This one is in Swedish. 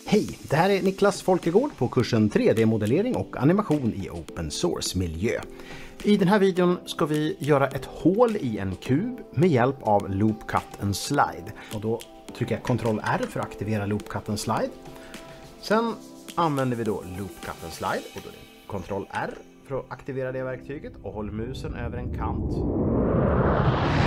Hej, det här är Niklas Folkegård på kursen 3D-modellering och animation i Open Source-miljö. I den här videon ska vi göra ett hål i en kub med hjälp av Loop Cut & Slide. Och då trycker jag Ctrl-R för att aktivera Loop Cut & Slide. Sen använder vi då Loop Cut & Slide och då är det Ctrl-R för att aktivera det verktyget och håll musen över en kant.